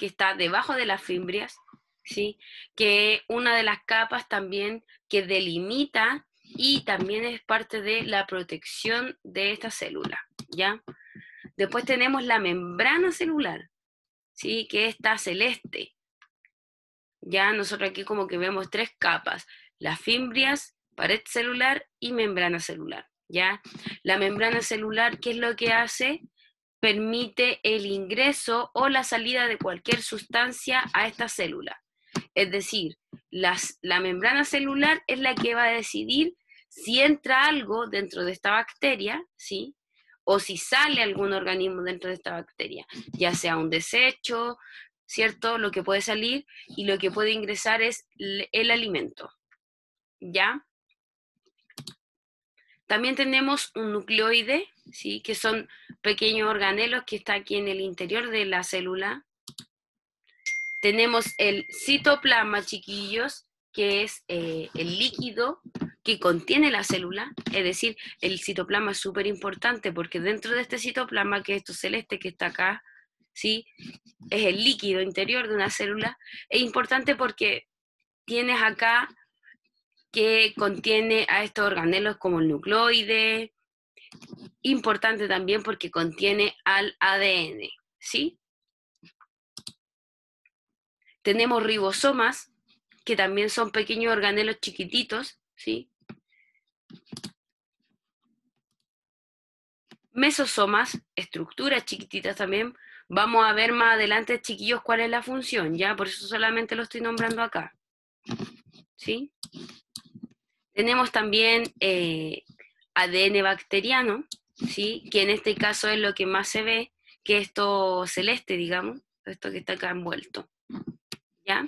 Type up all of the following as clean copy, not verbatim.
que está debajo de las fimbrias, ¿sí? Que es una de las capas también que delimita y también es parte de la protección de esta célula, ¿ya? Después tenemos la membrana celular, ¿sí? Que está celeste. Ya nosotros aquí como que vemos tres capas, las fimbrias, pared celular y membrana celular, ¿ya? La membrana celular, ¿qué es lo que hace? Permite el ingreso o la salida de cualquier sustancia a esta célula. Es decir, la membrana celular es la que va a decidir si entra algo dentro de esta bacteria, ¿sí? O si sale algún organismo dentro de esta bacteria, ya sea un desecho, ¿cierto? Lo que puede salir y lo que puede ingresar es el alimento, ¿ya? También tenemos un nucleoide, ¿sí? Que son pequeños organelos que están aquí en el interior de la célula. Tenemos el citoplasma, chiquillos, que es el líquido que contiene la célula, es decir, el citoplasma es súper importante porque dentro de este citoplasma, que es esto celeste que está acá, ¿sí? Es el líquido interior de una célula, es importante porque tienes acá que contiene a estos organelos como el nucleoide, importante también porque contiene al ADN, ¿sí? Tenemos ribosomas, que también son pequeños organelos chiquititos, ¿sí? Mesosomas, estructuras chiquititas también. Vamos a ver más adelante, chiquillos, cuál es la función, ¿ya? Por eso solamente lo estoy nombrando acá, ¿sí? Tenemos también ADN bacteriano, ¿sí? Que en este caso es lo que más se ve, que esto celeste, digamos, esto que está acá envuelto, ¿ya?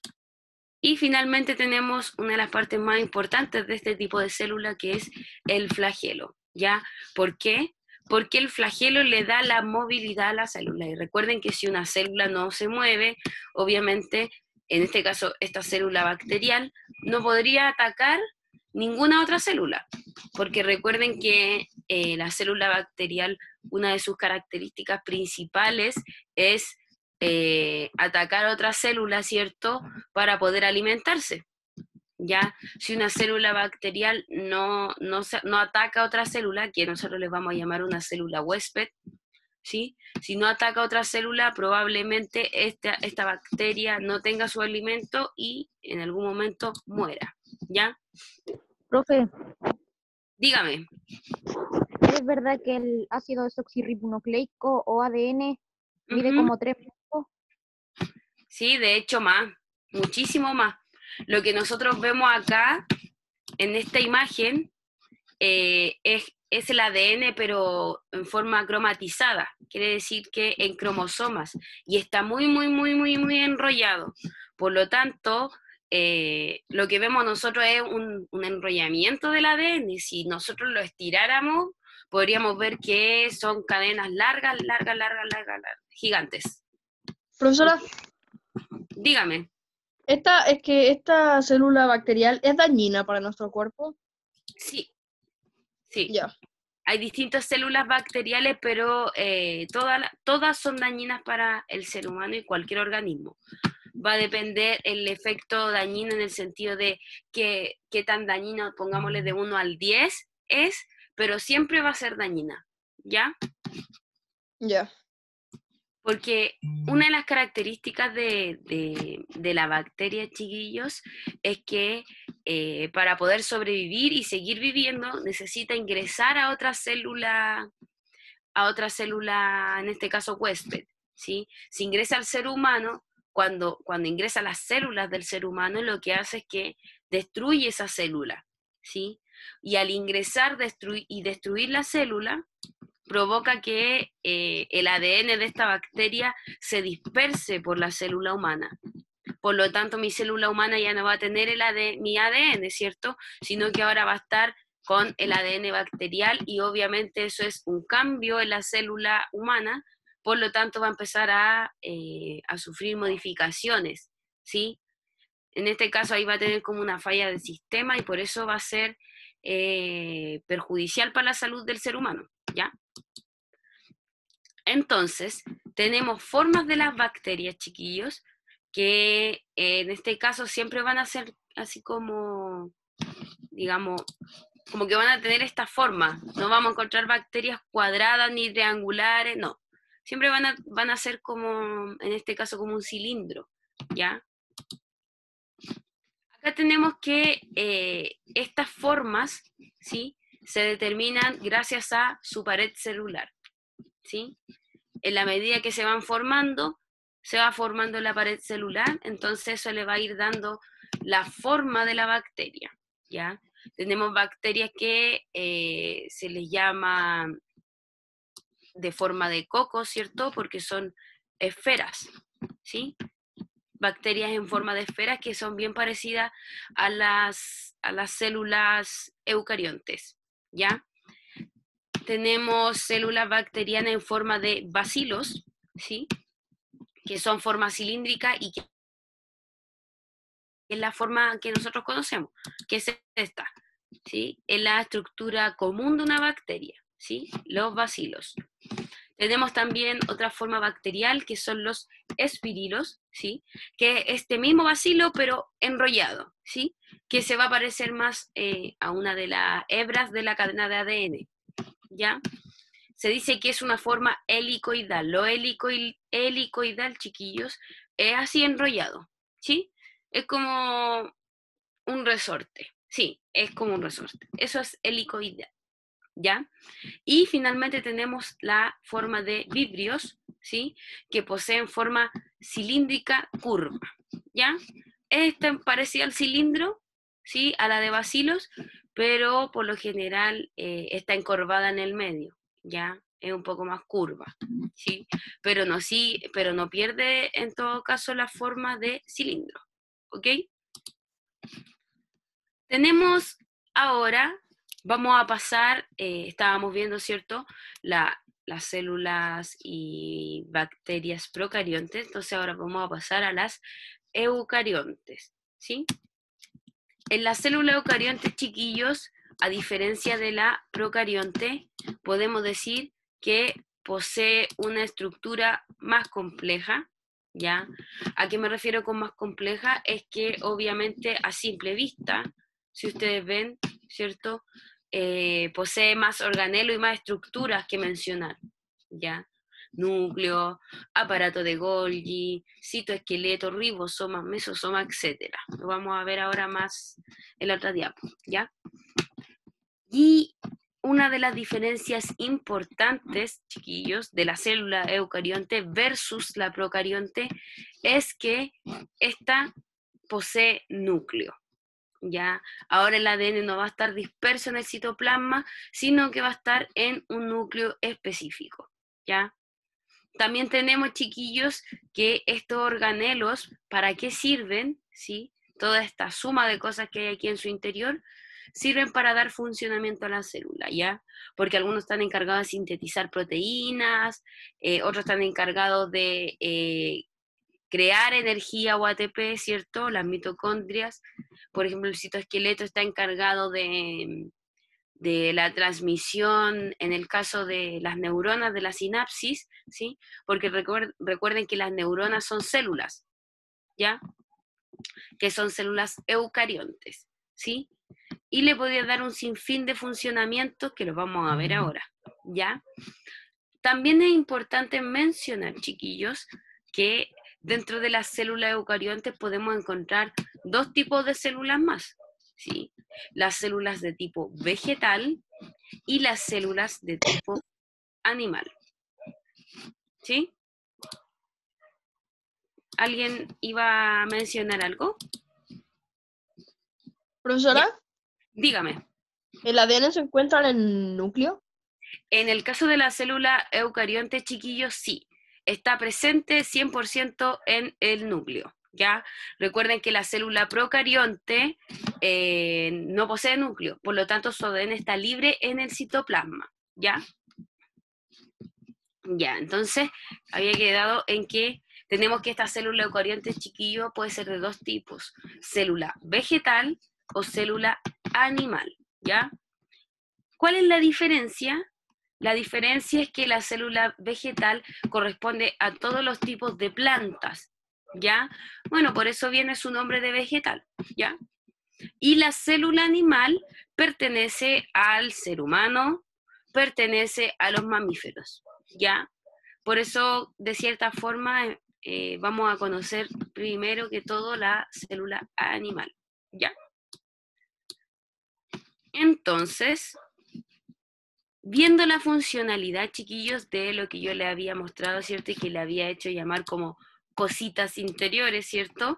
Y finalmente tenemos una de las partes más importantes de este tipo de célula, que es el flagelo, ¿ya? ¿Por qué? Porque el flagelo le da la movilidad a la célula. Y recuerden que si una célula no se mueve, obviamente, en este caso esta célula bacterial, no podría atacar ninguna otra célula. Porque recuerden que la célula bacterial, una de sus características principales es atacar otras células, ¿cierto? Para poder alimentarse. Ya, si una célula bacterial no ataca a otra célula, que nosotros les vamos a llamar una célula huésped, ¿sí? Si no ataca a otra célula, probablemente esta bacteria no tenga su alimento y en algún momento muera, ¿ya? Profe, Dígame. ¿es verdad que el ácido desoxirribonucleico o ADN mide como 3 metros? Sí, de hecho más, muchísimo más. Lo que nosotros vemos acá en esta imagen es el ADN, pero en forma cromatizada, quiere decir que en cromosomas, y está muy, muy, muy, muy, muy enrollado. Por lo tanto, lo que vemos nosotros es un enrollamiento del ADN. Si nosotros lo estiráramos, podríamos ver que son cadenas largas, largas, largas, largas, largas, gigantes. Profesora, Dígame. ¿Esta célula bacterial es dañina para nuestro cuerpo? Sí, sí. Ya. Hay distintas células bacteriales, pero todas son dañinas para el ser humano y cualquier organismo. Va a depender el efecto dañino en el sentido de qué tan dañino, pongámosle de 1 al 10 es, pero siempre va a ser dañina, ¿ya? Ya. Porque una de las características de la bacteria, chiquillos, es que para poder sobrevivir y seguir viviendo necesita ingresar a otra célula, en este caso huésped, ¿sí? Si ingresa al ser humano, cuando ingresa a las células del ser humano, lo que hace es que destruye esa célula, ¿sí? Y al ingresar y destruir la célula, provoca que el ADN de esta bacteria se disperse por la célula humana. Por lo tanto, mi célula humana ya no va a tener mi ADN, ¿cierto? Sino que ahora va a estar con el ADN bacterial y obviamente eso es un cambio en la célula humana, por lo tanto va a empezar a sufrir modificaciones, ¿sí? En este caso ahí va a tener como una falla del sistema y por eso va a ser perjudicial para la salud del ser humano, ¿ya? Entonces, tenemos formas de las bacterias, chiquillos, que en este caso siempre van a ser así como, digamos, como que van a tener esta forma. No vamos a encontrar bacterias cuadradas ni triangulares, no. Siempre van a ser como, en este caso, como un cilindro, ¿ya? Acá tenemos que estas formas, ¿sí?, se determinan gracias a su pared celular, ¿sí? En la medida que se van formando, se va formando la pared celular, entonces eso le va a ir dando la forma de la bacteria, ¿ya? Tenemos bacterias que se les llama de forma de coco, ¿cierto? Porque son esferas, ¿sí? Bacterias en forma de esferas que son bien parecidas a las células eucariontes, ¿ya? Tenemos células bacterianas en forma de bacilos, ¿sí?, que son forma cilíndrica y que es la forma que nosotros conocemos, que es esta, ¿sí? Es la estructura común de una bacteria, ¿sí? Los bacilos. Tenemos también otra forma bacterial que son los espirilos, ¿sí?, que es este mismo bacilo pero enrollado, ¿sí?, que se va a parecer más a una de las hebras de la cadena de ADN, ¿ya? Se dice que es una forma helicoidal. Lo helicoidal, chiquillos, es así enrollado, ¿sí? Es como un resorte, sí, es como un resorte. Eso es helicoidal, ¿ya? Y finalmente tenemos la forma de vibrios, ¿sí?, que poseen forma cilíndrica curva, ¿ya? Esta parecida al cilindro, ¿sí?, a la de bacilos, pero por lo general está encorvada en el medio, ¿ya? Es un poco más curva, ¿sí? Pero no pierde en todo caso la forma de cilindro, ¿ok? Tenemos ahora, vamos a pasar, estábamos viendo, ¿cierto?, las células y bacterias procariontes, entonces ahora vamos a pasar a las eucariontes, ¿sí? En la célula eucarionte, chiquillos, a diferencia de la procarionte, podemos decir que posee una estructura más compleja, ¿ya? ¿A qué me refiero con más compleja? Es que obviamente a simple vista, si ustedes ven, ¿cierto?, posee más organelo y más estructuras que mencionar, ¿ya? Núcleo, aparato de Golgi, citoesqueleto, ribosoma, mesosoma, etc. Lo vamos a ver ahora más en la otra diapo, ¿ya? Y una de las diferencias importantes, chiquillos, de la célula eucarionte versus la procarionte es que esta posee núcleo, ¿ya? Ahora el ADN no va a estar disperso en el citoplasma, sino que va a estar en un núcleo específico, ¿ya? También tenemos, chiquillos, que estos organelos, ¿para qué sirven? ¿Sí? Toda esta suma de cosas que hay aquí en su interior, sirven para dar funcionamiento a la célula, ¿ya? Porque algunos están encargados de sintetizar proteínas, otros están encargados de crear energía o ATP, ¿cierto? Las mitocondrias, por ejemplo, el citoesqueleto está encargado de la transmisión, en el caso de las neuronas, de la sinapsis, ¿sí? Porque recuerden que las neuronas son células, ¿ya? Que son células eucariontes, ¿sí? Y le podría dar un sinfín de funcionamientos que los vamos a ver ahora, ¿ya? También es importante mencionar, chiquillos, que dentro de las células eucariontes podemos encontrar dos tipos de células más, ¿sí? Las células de tipo vegetal y las células de tipo animal, ¿sí? ¿Alguien iba a mencionar algo? Profesora, Dígame. ¿el ADN se encuentra en el núcleo? En el caso de la célula eucarionte, chiquillos, sí. Está presente 100% en el núcleo, ¿ya? Recuerden que la célula procarionte no posee núcleo, por lo tanto su ADN está libre en el citoplasma, ¿ya? Ya, entonces había quedado en que tenemos que esta célula eucarionte, chiquillo, puede ser de dos tipos: célula vegetal o célula animal, ¿ya? ¿Cuál es la diferencia La diferencia es que la célula vegetal corresponde a todos los tipos de plantas, ¿ya? Bueno, por eso viene su nombre de vegetal, ¿ya? Y la célula animal pertenece al ser humano, pertenece a los mamíferos, ¿ya? Por eso, de cierta forma, vamos a conocer primero que todo la célula animal, ¿ya? Entonces, viendo la funcionalidad, chiquillos, de lo que yo le había mostrado, ¿cierto? Y que le había hecho llamar como cositas interiores, ¿cierto?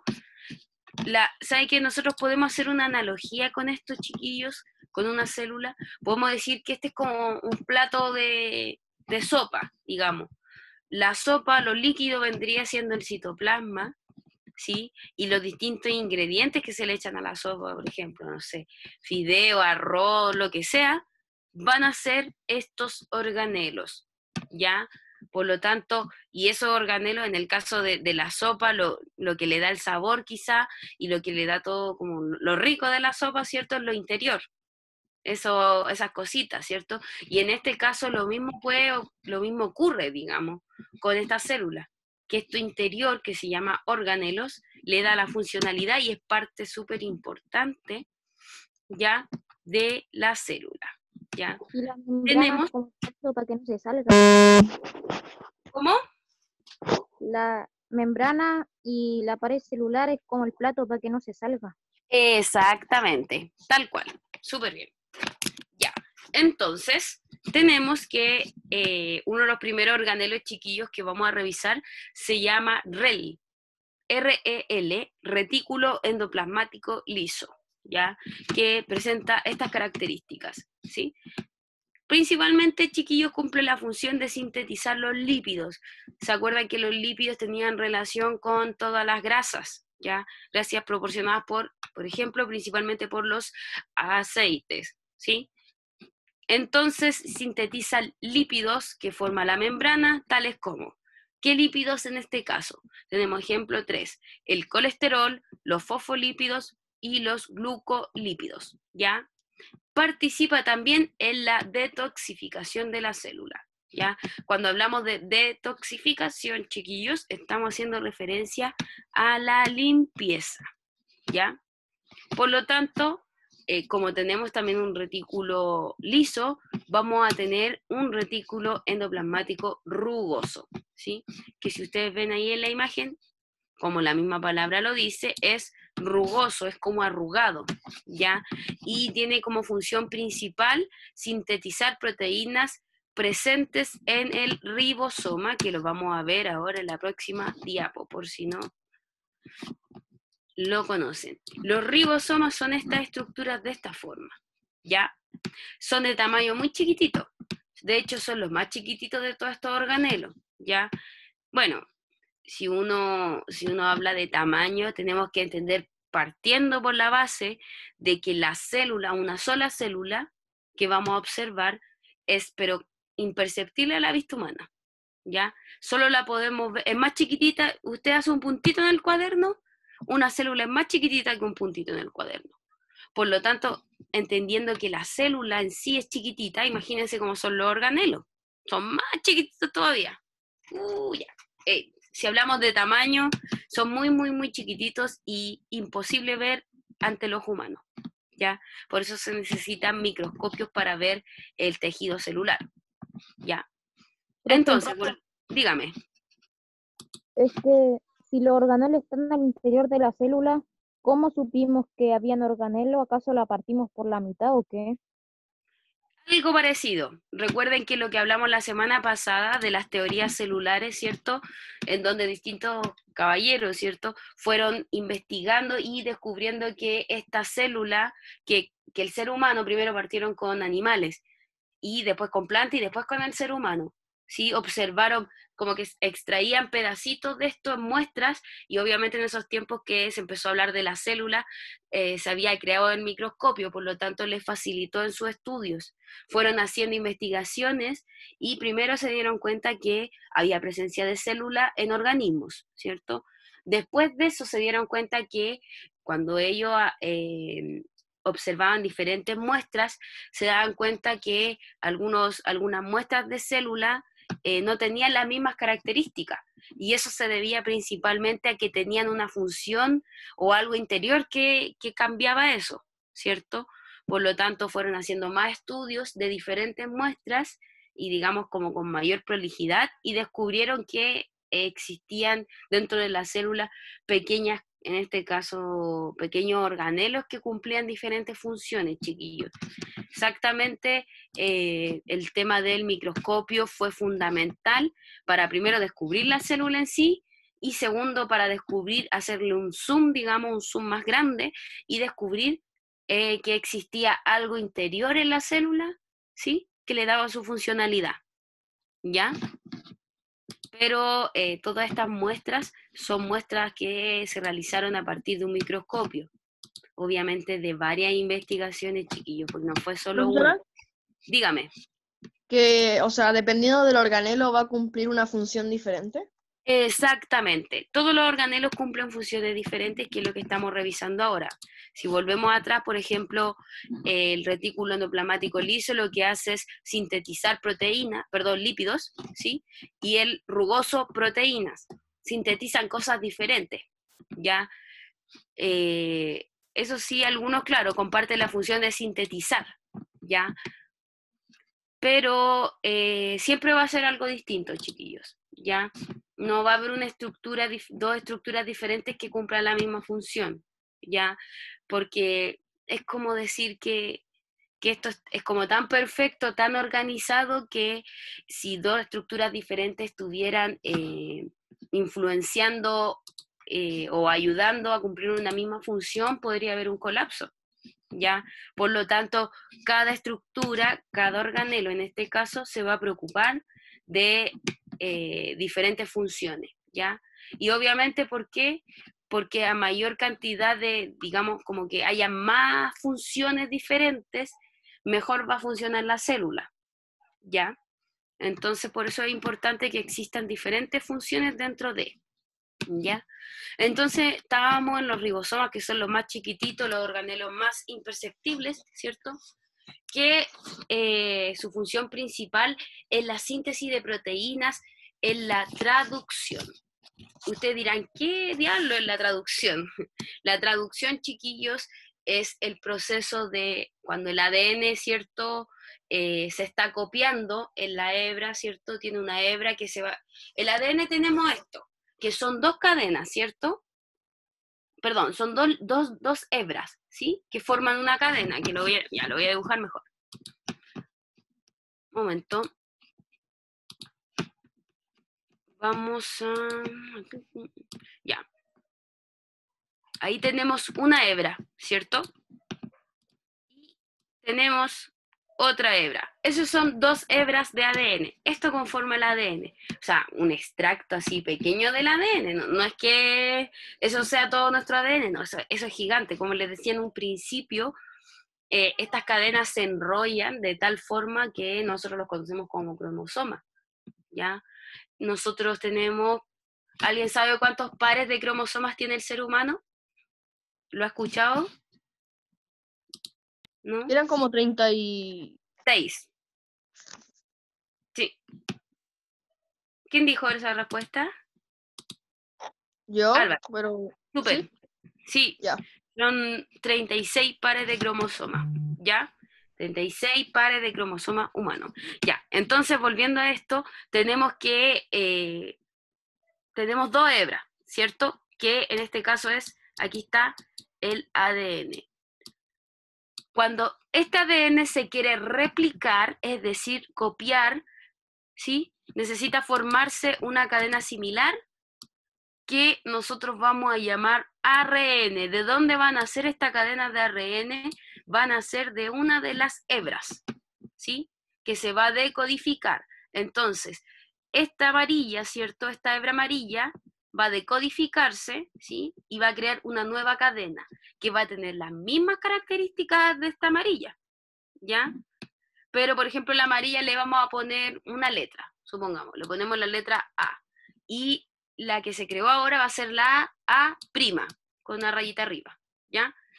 ¿Sabe que nosotros podemos hacer una analogía con estos chiquillos, con una célula? Podemos decir que este es como un plato de sopa, digamos. La sopa, lo líquido vendría siendo el citoplasma, ¿sí? Y los distintos ingredientes que se le echan a la sopa, por ejemplo, no sé, fideo, arroz, lo que sea, van a ser estos organelos, ¿ya? Por lo tanto, y esos organelos, en el caso de la sopa, lo que le da el sabor quizá, y lo que le da todo como lo rico de la sopa, ¿cierto? Es lo interior, esas cositas, ¿cierto? Y en este caso lo mismo ocurre, digamos, con esta célula, que esto interior, que se llama organelos, le da la funcionalidad y es parte súper importante, ¿ya? De la célula, ¿ya? Y la membrana Tenemos, como plato para que no se salga. ¿cómo? La membrana y la pared celular es como el plato para que no se salga. Exactamente, tal cual, súper bien. Ya, entonces tenemos que uno de los primeros organelos chiquillos que vamos a revisar se llama REL, R-E-L, retículo endoplasmático liso, ¿ya? Que presenta estas características, ¿sí? Principalmente, chiquillos, cumple la función de sintetizar los lípidos. ¿Se acuerdan que los lípidos tenían relación con todas las grasas? ¿Ya? Grasas proporcionadas por ejemplo, principalmente por los aceites, ¿sí? Entonces, sintetiza lípidos que forman la membrana, tales como, ¿qué lípidos en este caso? Tenemos ejemplo 3, el colesterol, los fosfolípidos y los glucolípidos, ¿ya? Participa también en la detoxificación de la célula, ¿ya? Cuando hablamos de detoxificación, chiquillos, estamos haciendo referencia a la limpieza, ¿ya? Por lo tanto, como tenemos también un retículo liso, vamos a tener un retículo endoplasmático rugoso, ¿sí? Que si ustedes ven ahí en la imagen, como la misma palabra lo dice, es rugoso, es como arrugado, ¿ya? Y tiene como función principal sintetizar proteínas presentes en el ribosoma, que lo vamos a ver ahora en la próxima diapo, por si no lo conocen. Los ribosomas son estas estructuras de esta forma, ¿ya? Son de tamaño muy chiquitito, de hecho son los más chiquititos de todos estos organelos, ¿ya? Bueno, si uno habla de tamaño, tenemos que entender, partiendo por la base de que la célula, una sola célula que vamos a observar, es pero imperceptible a la vista humana, ¿ya? Solo la podemos ver, es más chiquitita, usted hace un puntito en el cuaderno, una célula es más chiquitita que un puntito en el cuaderno. Por lo tanto, entendiendo que la célula en sí es chiquitita, imagínense cómo son los organelos, son más chiquititos todavía. Ya. Si hablamos de tamaño, son muy, muy, muy chiquititos y imposible ver ante los humanos, ¿ya? Por eso se necesitan microscopios para ver el tejido celular, ¿ya? Entonces, dígame. Es que si los organelos están al interior de la célula, ¿cómo supimos que habían organelos? ¿Acaso la partimos por la mitad o qué? Algo parecido. Recuerden que lo que hablamos la semana pasada de las teorías celulares, ¿cierto? En donde distintos caballeros, ¿cierto? Fueron investigando y descubriendo que esta célula, que el ser humano primero partieron con animales y después con plantas y después con el ser humano, ¿sí? Observaron como que extraían pedacitos de esto en muestras y obviamente en esos tiempos que se empezó a hablar de la célula, se había creado el microscopio, por lo tanto les facilitó en sus estudios. Fueron haciendo investigaciones y primero se dieron cuenta que había presencia de célula en organismos, ¿cierto? Después de eso se dieron cuenta que cuando ellos observaban diferentes muestras, se daban cuenta que algunas muestras de célula no tenían las mismas características, y eso se debía principalmente a que tenían una función o algo interior que cambiaba eso, ¿cierto? Por lo tanto, fueron haciendo más estudios de diferentes muestras, y digamos como con mayor prolijidad, y descubrieron que existían dentro de la célula pequeñas, en este caso, pequeños organelos que cumplían diferentes funciones, chiquillos. Exactamente, el tema del microscopio fue fundamental para primero descubrir la célula en sí, y segundo para descubrir, hacerle un zoom, digamos, un zoom más grande, y descubrir que existía algo interior en la célula, ¿sí? Que le daba su funcionalidad, ¿ya? Pero todas estas muestras son muestras que se realizaron a partir de un microscopio, obviamente de varias investigaciones, chiquillos, porque no fue solo una. Profesora, Dígame. que, o sea, dependiendo del organelo va a cumplir una función diferente. Exactamente. Todos los organelos cumplen funciones diferentes, que es lo que estamos revisando ahora. Si volvemos atrás, por ejemplo, el retículo endoplasmático liso lo que hace es sintetizar lípidos, ¿sí? Y el rugoso, proteínas. Sintetizan cosas diferentes, ¿ya? Eso sí, algunos, claro, comparten la función de sintetizar, ¿ya? Pero siempre va a ser algo distinto, chiquillos, ¿ya? No va a haber dos estructuras diferentes que cumplan la misma función, ¿ya? Porque es como decir que esto es como tan perfecto, tan organizado, que si dos estructuras diferentes estuvieran influenciando o ayudando a cumplir una misma función, podría haber un colapso, ¿ya? Por lo tanto, cada estructura, cada organelo en este caso, se va a preocupar de diferentes funciones, ¿ya? Y obviamente, ¿por qué? Porque a mayor cantidad de, digamos, como que haya más funciones diferentes, mejor va a funcionar la célula, ¿ya? Entonces, por eso es importante que existan diferentes funciones dentro de, ¿ya? Entonces, estábamos en los ribosomas, que son los más chiquititos, los organelos más imperceptibles, ¿cierto? Que su función principal es la síntesis de proteínas en la traducción. Ustedes dirán, ¿qué diablo es la traducción? La traducción, chiquillos, es el proceso de cuando el ADN, ¿cierto?, se está copiando en la hebra, ¿cierto? Tiene una hebra que se va... El ADN tenemos esto, que son dos cadenas, ¿cierto? Perdón, son dos hebras, ¿sí? Que forman una cadena, que lo voy a dibujar mejor. Un momento. Vamos a... Ya. Ahí tenemos una hebra, ¿cierto? Y tenemos otra hebra. Esas son dos hebras de ADN. Esto conforma el ADN. O sea, un extracto así pequeño del ADN. No es que eso sea todo nuestro ADN, no, eso es gigante. Como les decía en un principio, estas cadenas se enrollan de tal forma que nosotros los conocemos como cromosomas, ¿ya? Nosotros tenemos... ¿Alguien sabe cuántos pares de cromosomas tiene el ser humano? ¿Lo ha escuchado? ¿No? Eran como 36. 6. Sí. ¿Quién dijo esa respuesta? Yo, Álvaro. pero... Súper. Sí, Ya. son 36 pares de cromosomas, ¿ya? 36 pares de cromosomas humanos. Ya, entonces volviendo a esto, tenemos dos hebras, ¿cierto? Que en este caso aquí está el ADN. Cuando este ADN se quiere replicar, es decir, copiar, ¿sí? Necesita formarse una cadena similar que nosotros vamos a llamar ARN. ¿De dónde van a ser esta cadena de ARN? Van a ser de una de las hebras, ¿sí? Que se va a decodificar. Entonces, esta amarilla, ¿cierto? Esta hebra amarilla va a decodificarse, ¿sí? Y va a crear una nueva cadena que va a tener las mismas características de esta amarilla, ¿ya? Pero, por ejemplo, la amarilla le vamos a poner una letra, supongamos, le ponemos la letra A. Y la que se creó ahora va a ser la A', con una rayita arriba, ¿ya?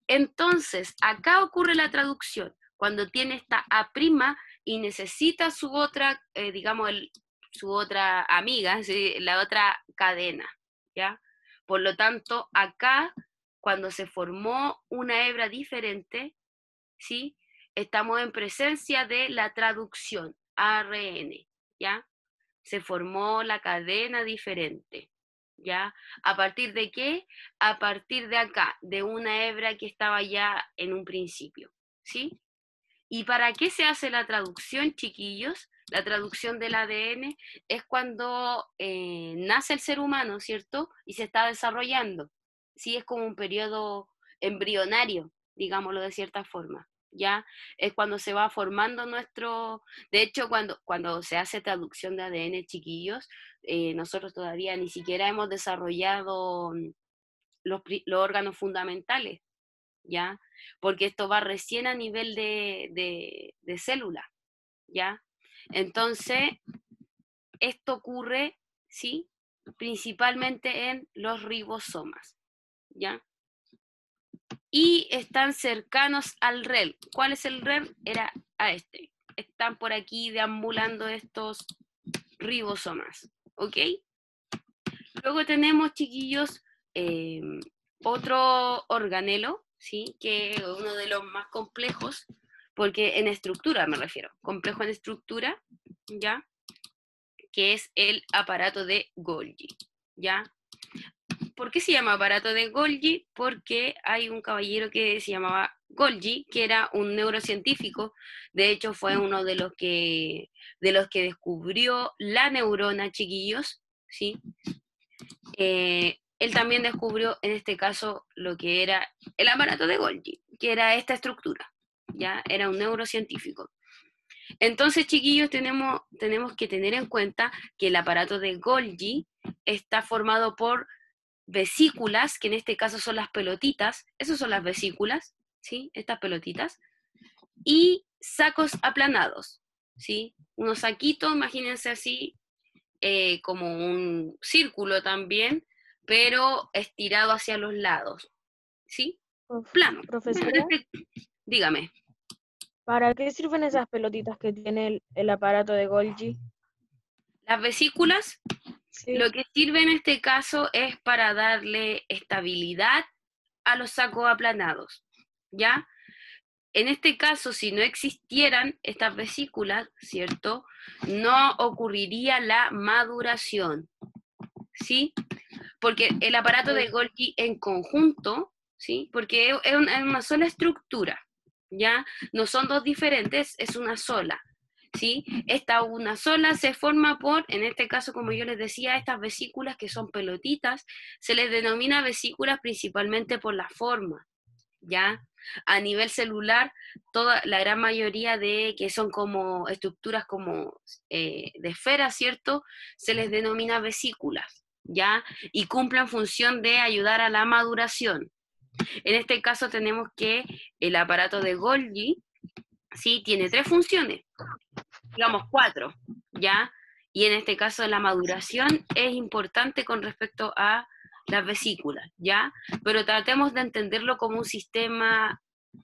Entonces, acá ocurre la traducción, cuando tiene esta A' y necesita su otra, digamos, su otra amiga, ¿sí? La otra cadena, ¿ya? Por lo tanto, acá, cuando se formó una hebra diferente, ¿sí? Estamos en presencia de la traducción, ARN, ¿ya? Se formó la cadena diferente, ¿ya? ¿A partir de qué? A partir de acá, de una hebra que estaba ya en un principio, ¿sí? ¿Y para qué se hace la traducción, chiquillos? La traducción del ADN es cuando nace el ser humano, ¿cierto? Y se está desarrollando. Sí, es como un periodo embrionario, digámoslo de cierta forma. ¿Ya? Es cuando se va formando nuestro... De hecho, cuando se hace traducción de ADN, chiquillos, nosotros todavía ni siquiera hemos desarrollado los órganos fundamentales, ¿ya? Porque esto va recién a nivel de célula, ¿ya? Entonces, esto ocurre, ¿sí? Principalmente en los ribosomas, ¿ya? Y están cercanos al REL. ¿Cuál es el REL? Era a este. Están por aquí deambulando estos ribosomas, ¿ok? Luego tenemos, chiquillos, otro organelo, ¿sí? Que es uno de los más complejos, porque en estructura me refiero, complejo en estructura, ¿ya? Que es el aparato de Golgi, ¿ya? ¿Por qué se llama aparato de Golgi? Porque hay un caballero que se llamaba Golgi, que era un neurocientífico, de hecho fue uno de los que descubrió la neurona, chiquillos, ¿sí? Él también descubrió, en este caso, lo que era el aparato de Golgi, que era esta estructura, ¿ya? Era un neurocientífico. Entonces, chiquillos, tenemos que tener en cuenta que el aparato de Golgi está formado por vesículas, que en este caso son las pelotitas, esas son las vesículas, ¿sí? Estas pelotitas, y sacos aplanados, ¿sí? Unos saquitos, imagínense así, como un círculo también, pero estirado hacia los lados, ¿sí? Plano. Profesora, Dígame. ¿para qué sirven esas pelotitas que tiene el aparato de Golgi? Las vesículas, Sí. lo que sirve en este caso es para darle estabilidad a los sacos aplanados, ¿ya? En este caso, si no existieran estas vesículas, ¿cierto? No ocurriría la maduración, ¿sí? Porque el aparato de Golgi en conjunto, ¿sí? Porque es una sola estructura, ¿ya? No son dos diferentes, es una sola, ¿sí? Esta una sola se forma por, en este caso, como yo les decía, estas vesículas que son pelotitas, se les denomina vesículas principalmente por la forma, ¿ya? A nivel celular, la gran mayoría de que son como estructuras como de esferas, ¿cierto? Se les denomina vesículas, ¿ya? Y cumplen función de ayudar a la maduración. En este caso tenemos que el aparato de Golgi, ¿sí? Tiene 3 funciones, digamos 4, ¿ya? Y en este caso la maduración es importante con respecto a las vesículas, ¿ya? Pero tratemos de entenderlo como un sistema,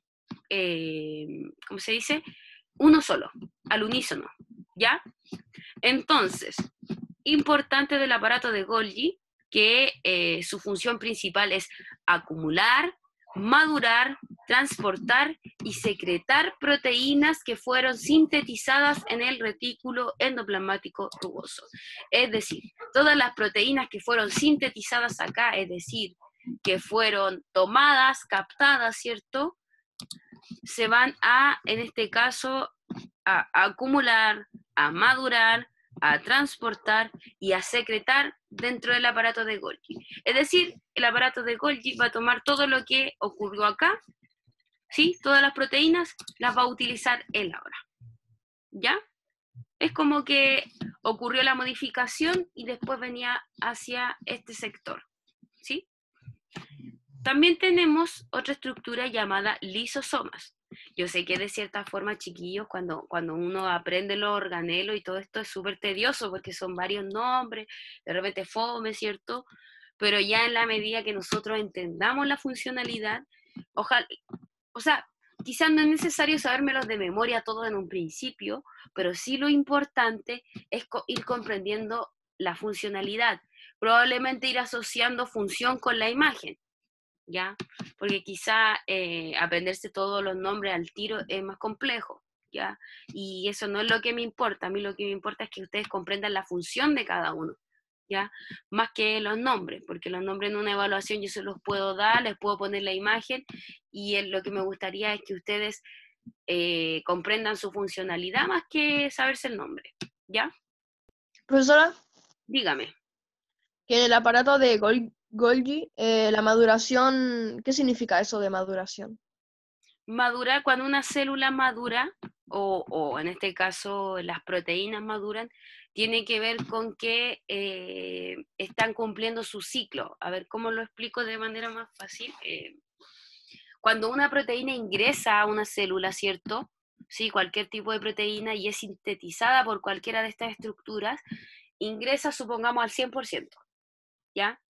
¿cómo se dice? Uno solo, al unísono, ¿ya? Entonces, importante del aparato de Golgi, que su función principal es acumular, madurar, transportar y secretar proteínas que fueron sintetizadas en el retículo endoplasmático rugoso. Es decir, todas las proteínas que fueron sintetizadas acá, es decir, que fueron tomadas, captadas, ¿cierto? Se van a, en este caso, a acumular, a madurar, a transportar y a secretar dentro del aparato de Golgi. Es decir, el aparato de Golgi va a tomar todo lo que ocurrió acá, ¿sí? Todas las proteínas las va a utilizar él ahora, ¿ya? Es como que ocurrió la modificación y después venía hacia este sector, ¿sí? También tenemos otra estructura llamada lisosomas. Yo sé que de cierta forma, chiquillos, cuando uno aprende los organelos y todo esto es súper tedioso porque son varios nombres, de repente fome, ¿cierto? Pero ya en la medida que nosotros entendamos la funcionalidad, Ojalá, o sea, quizás no es necesario sabérmelos de memoria todo en un principio, pero sí lo importante es ir comprendiendo la funcionalidad. Probablemente ir asociando función con la imagen, ¿ya? Porque quizá aprenderse todos los nombres al tiro es más complejo, ¿ya? Y eso no es lo que me importa. A mí lo que me importa es que ustedes comprendan la función de cada uno, ¿ya? Más que los nombres, porque los nombres en una evaluación yo se los puedo dar, les puedo poner la imagen, y lo que me gustaría es que ustedes comprendan su funcionalidad más que saberse el nombre, ¿ya? Profesora, Dígame. que en el aparato de Golgi, la maduración, ¿qué significa eso de maduración? Madurar, cuando una célula madura, o en este caso las proteínas maduran, tiene que ver con que están cumpliendo su ciclo. A ver, ¿cómo lo explico de manera más fácil? Cuando una proteína ingresa a una célula, ¿cierto? Sí, cualquier tipo de proteína y es sintetizada por cualquiera de estas estructuras, ingresa, supongamos, al 100%, ¿ya?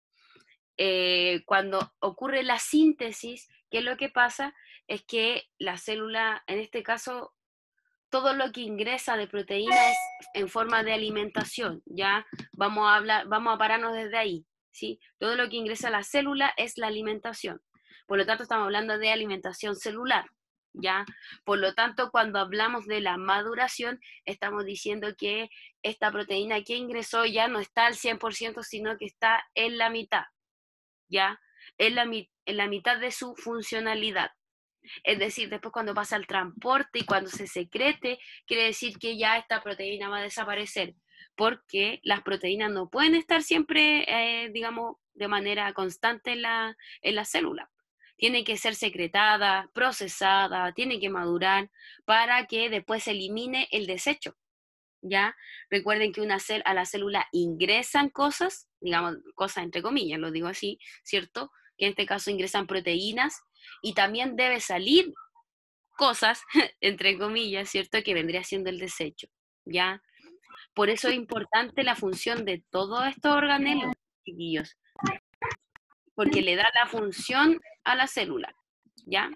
Cuando ocurre la síntesis, ¿qué es lo que pasa? Es que la célula, en este caso, todo lo que ingresa de proteína es en forma de alimentación, ¿ya? Vamos a pararnos desde ahí, ¿sí? Todo lo que ingresa a la célula es la alimentación. Por lo tanto, estamos hablando de alimentación celular, ¿ya? Por lo tanto, cuando hablamos de la maduración, estamos diciendo que esta proteína que ingresó ya no está al 100%, sino que está en la mitad, ¿ya? En la mitad de su funcionalidad. Es decir, después cuando pasa el transporte y cuando se secrete, quiere decir que ya esta proteína va a desaparecer, porque las proteínas no pueden estar siempre, digamos, de manera constante en la célula. Tiene que ser secretada, procesada, tiene que madurar para que después se elimine el desecho, ¿ya? Recuerden que a la célula ingresan cosas, digamos, cosas entre comillas, lo digo así, ¿cierto? Que en este caso ingresan proteínas, y también debe salir cosas, entre comillas, ¿cierto? Que vendría siendo el desecho, ¿ya? Por eso es importante la función de todos estos organelos, chiquillos, porque le da la función a la célula, ¿ya?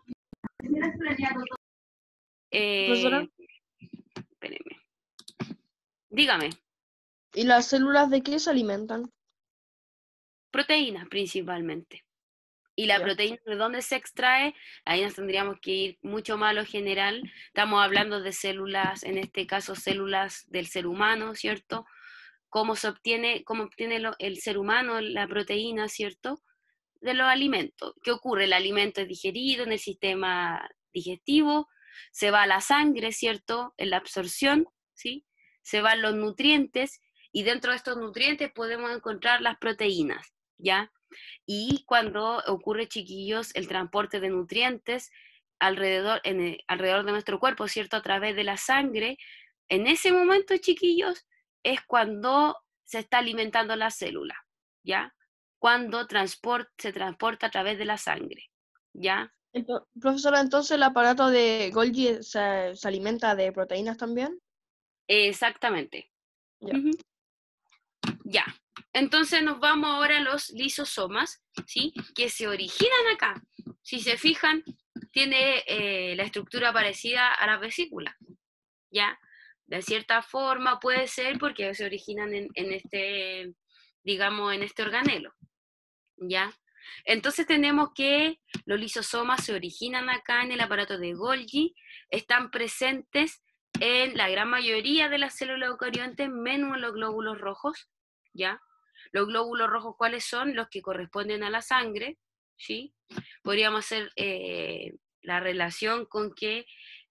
Profesora, Espérenme. Dígame. ¿y las células de qué se alimentan? Proteínas principalmente. Y la Ya. proteína, ¿de dónde se extrae? Ahí nos tendríamos que ir mucho más a lo general. Estamos hablando de células, en este caso células del ser humano, ¿cierto? Cómo obtiene el ser humano la proteína, ¿cierto? De los alimentos. ¿Qué ocurre? El alimento es digerido en el sistema digestivo, se va a la sangre, ¿cierto? En la absorción, ¿sí? Se van los nutrientes, y dentro de estos nutrientes podemos encontrar las proteínas, ¿ya? Y cuando ocurre, chiquillos, el transporte de nutrientes alrededor de nuestro cuerpo, ¿cierto? A través de la sangre, en ese momento, chiquillos, es cuando se está alimentando la célula, ¿ya? Cuando se transporta a través de la sangre, ¿ya? Profesora, entonces el aparato de Golgi se alimenta de proteínas también. Exactamente. Ya. Ujú. Ya. Entonces nos vamos ahora a los lisosomas, ¿sí? Que se originan acá. Si se fijan, tiene la estructura parecida a la vesícula, ¿ya? De cierta forma puede ser porque se originan en este, digamos, en este organelo, ¿ya? Entonces tenemos que los lisosomas se originan acá en el aparato de Golgi, están presentes en la gran mayoría de las células eucariontes, menos en los glóbulos rojos, ¿ya? Los glóbulos rojos, ¿cuáles son? Los que corresponden a la sangre, ¿sí? Podríamos hacer la relación con que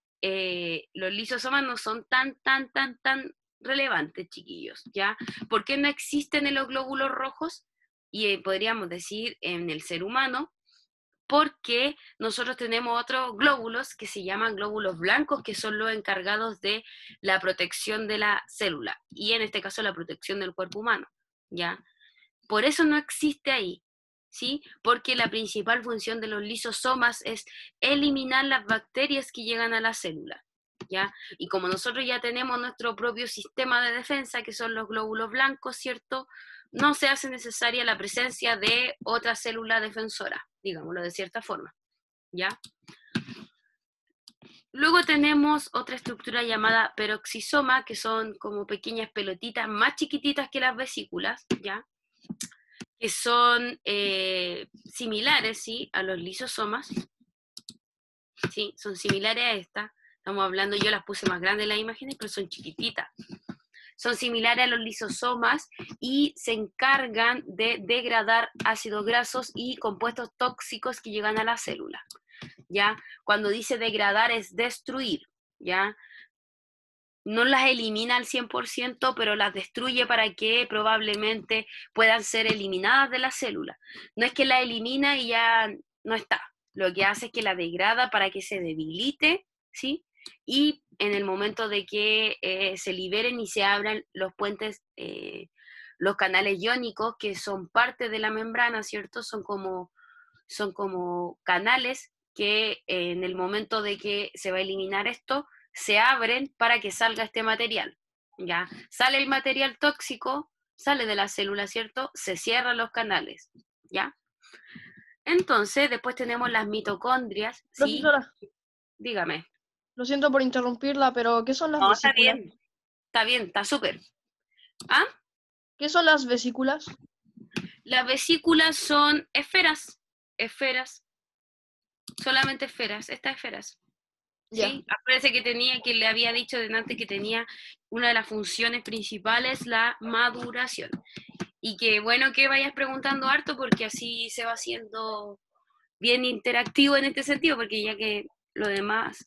los lisosomas no son tan relevantes, chiquillos, ¿ya? ¿Por qué no existen en los glóbulos rojos? Y podríamos decir en el ser humano, porque nosotros tenemos otros glóbulos que se llaman glóbulos blancos, que son los encargados de la protección de la célula, y en este caso la protección del cuerpo humano, ¿ya? Por eso no existe ahí, ¿sí? Porque la principal función de los lisosomas es eliminar las bacterias que llegan a la célula, ¿ya? Y como nosotros ya tenemos nuestro propio sistema de defensa, que son los glóbulos blancos, ¿cierto? No se hace necesaria la presencia de otra célula defensora, digámoslo de cierta forma, ¿ya? Luego tenemos otra estructura llamada peroxisoma, que son como pequeñas pelotitas más chiquititas que las vesículas, ¿ya? Que son similares, ¿sí? A los lisosomas, ¿sí? Son similares a estas. Estamos hablando, yo las puse más grandes en las imágenes, pero son chiquititas. Son similares a los lisosomas y se encargan de degradar ácidos grasos y compuestos tóxicos que llegan a la célula, ¿ya? Cuando dice degradar es destruir, ¿ya? No las elimina al 100%, pero las destruye para que probablemente puedan ser eliminadas de la célula. No es que la elimina y ya no está. Lo que hace es que la degrada para que se debilite, ¿sí? Y en el momento de que se liberen y se abran los puentes, los canales iónicos, que son parte de la membrana, ¿cierto? Son como canales que en el momento de que se va a eliminar esto, se abren para que salga este material, ¿ya? Sale el material tóxico, sale de la célula, ¿cierto? Se cierran los canales, ¿ya? Entonces, después tenemos las mitocondrias, ¿sí? Profesora, Dígame. lo siento por interrumpirla, pero ¿qué son las No, está vesículas? bien, está súper. ¿Ah? ¿Qué son las vesículas? Las vesículas son esferas, solamente esferas, estas esferas. Ya. Sí, acuérdense que le había dicho delante que tenía una de las funciones principales, la maduración. Y que bueno que vayas preguntando harto porque así se va haciendo bien interactivo en este sentido, porque ya que lo demás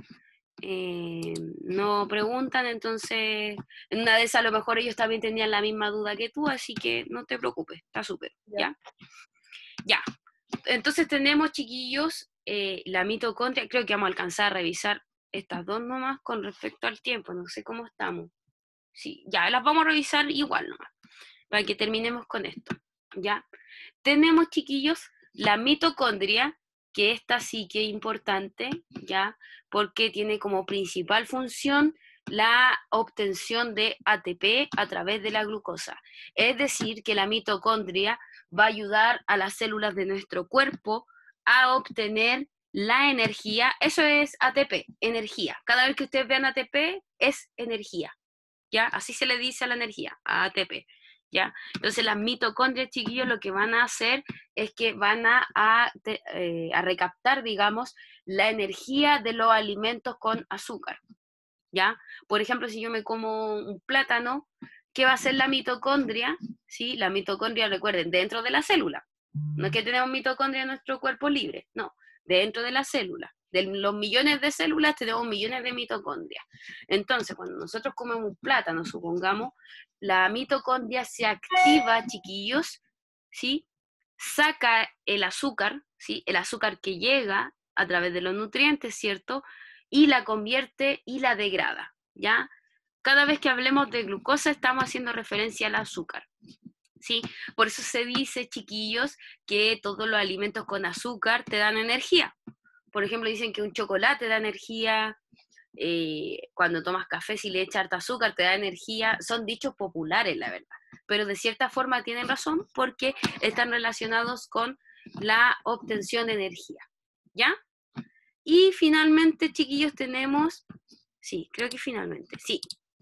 no preguntan, entonces en una de esas a lo mejor ellos también tenían la misma duda que tú, así que no te preocupes, está súper, ¿ya? Ya. Entonces tenemos, chiquillos, la mitocondria, creo que vamos a alcanzar a revisar estas dos nomás con respecto al tiempo, no sé cómo estamos. Sí, ya las vamos a revisar igual nomás, para que terminemos con esto, ¿ya? Tenemos, chiquillos, la mitocondria, que esta sí que es importante, ¿ya? Porque tiene como principal función la obtención de ATP a través de la glucosa. Es decir, que la mitocondria va a ayudar a las células de nuestro cuerpo a obtener la energía. Eso es ATP, energía. Cada vez que ustedes vean ATP, es energía, ¿ya? Así se le dice a la energía, a ATP, ¿ya? Entonces las mitocondrias, chiquillos, lo que van a hacer es que van a recaptar, digamos, la energía de los alimentos con azúcar, ¿ya? Por ejemplo, si yo me como un plátano, ¿qué va a hacer la mitocondria? ¿Sí? La mitocondria, recuerden, dentro de la célula. No es que tenemos mitocondria en nuestro cuerpo libre, no, dentro de la célula. De los millones de células tenemos millones de mitocondrias. Entonces, cuando nosotros comemos un plátano, supongamos, la mitocondria se activa, chiquillos, ¿sí? Saca el azúcar, ¿sí? El azúcar que llega a través de los nutrientes, ¿cierto? Y la convierte y la degrada, ¿ya? Cada vez que hablemos de glucosa estamos haciendo referencia al azúcar, ¿sí? Por eso se dice, chiquillos, que todos los alimentos con azúcar te dan energía. Por ejemplo, dicen que un chocolate da energía, cuando tomas café, si le echas harta azúcar, te da energía. Son dichos populares, la verdad. Pero de cierta forma tienen razón porque están relacionados con la obtención de energía, ¿ya? Y finalmente, chiquillos, tenemos, sí, creo que finalmente, sí,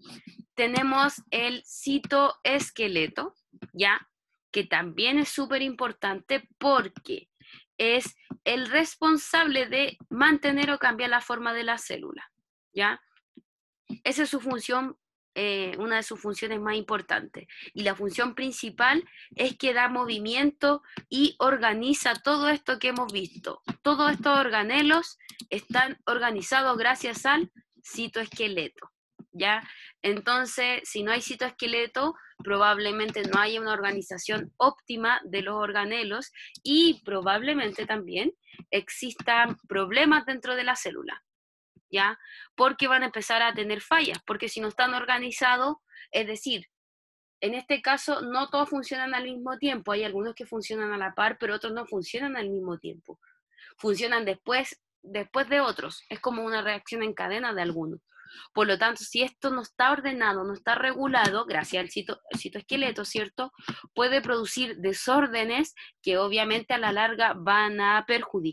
tenemos el citoesqueleto, ¿ya? Que también es súper importante porque es el responsable de mantener o cambiar la forma de la célula, ¿ya? Esa es su función, una de sus funciones más importantes. Y la función principal es que da movimiento y organiza todo esto que hemos visto. Todos estos organelos están organizados gracias al citoesqueleto, ¿ya? Entonces, si no hay citoesqueleto, probablemente no haya una organización óptima de los organelos y probablemente también existan problemas dentro de la célula, ¿ya? Porque van a empezar a tener fallas, porque si no están organizados, es decir, en este caso no todos funcionan al mismo tiempo, hay algunos que funcionan a la par, pero otros no funcionan al mismo tiempo, funcionan después de otros, es como una reacción en cadena de algunos. Por lo tanto, si esto no está ordenado, no está regulado, gracias al citoesqueleto, ¿cierto? Puede producir desórdenes que obviamente a la larga van a perjudicar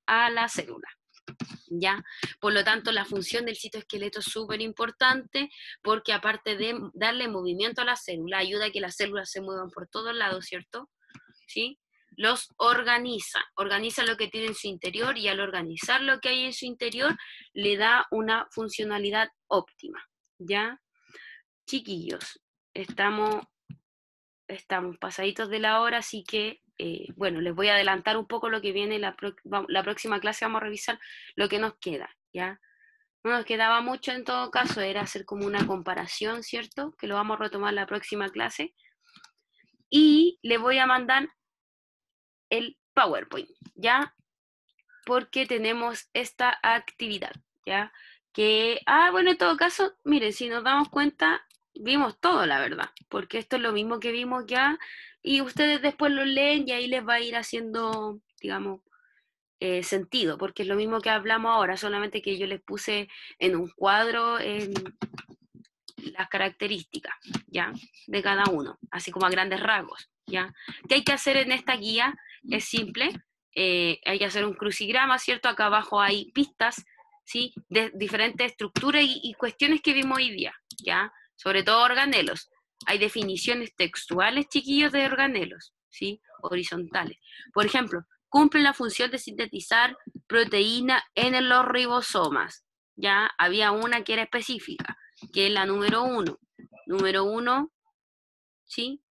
a la célula. ¿Ya? Por lo tanto, la función del citoesqueleto es súper importante porque aparte de darle movimiento a la célula, ayuda a que las células se muevan por todos lados, ¿cierto? ¿Sí? Los organiza lo que tiene en su interior y al organizar lo que hay en su interior le da una funcionalidad óptima, ¿ya? Chiquillos, estamos pasaditos de la hora, así que, bueno, les voy a adelantar un poco lo que viene la próxima clase, vamos a revisar lo que nos queda, ¿ya? No nos quedaba mucho en todo caso, era hacer como una comparación, ¿cierto? Que lo vamos a retomar la próxima clase. Y le voy a mandar el PowerPoint, ¿ya? Porque tenemos esta actividad, ¿ya? Que, bueno, en todo caso, miren, si nos damos cuenta, vimos todo, la verdad, porque esto es lo mismo que vimos ya, y ustedes después lo leen y ahí les va a ir haciendo, digamos, sentido, porque es lo mismo que hablamos ahora, solamente que yo les puse en un cuadro en las características, ¿ya? De cada uno, así como a grandes rasgos, ¿ya? ¿Qué hay que hacer en esta guía? Es simple, hay que hacer un crucigrama, ¿cierto? Acá abajo hay pistas, ¿sí? De diferentes estructuras y cuestiones que vimos hoy día, ¿ya? Sobre todo organelos. Hay definiciones textuales, chiquillos, de organelos, ¿sí? Horizontales. Por ejemplo, cumple la función de sintetizar proteína en los ribosomas, ¿ya? Había una que era específica, que es la número 1. Número 1, ¿sí?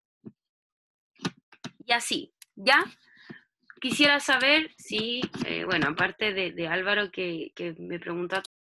Y así, ¿ya? Quisiera saber si, bueno, aparte de Álvaro que me preguntó